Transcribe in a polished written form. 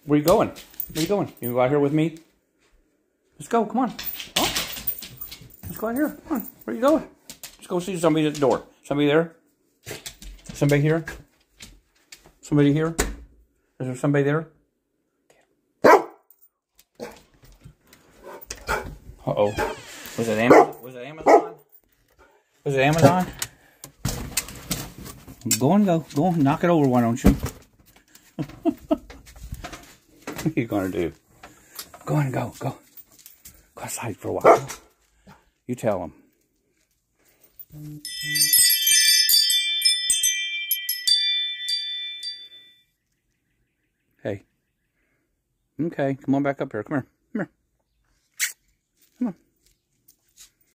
Where you going? Where you going? You go out here with me? Let's go. Come on. Oh. Let's go out here. Come on. Where you going? Let's go see somebody at the door. Somebody there? Somebody here? Somebody here? Is there somebody there? Uh-oh. Was it Amazon? Was it Amazon? Was it Amazon? Go and go. Go and knock it over, why don't you? What are you going to do? Go and go. Go. Go outside for a while. You tell him. Hey. Okay, come on back up here. Come here. Come here.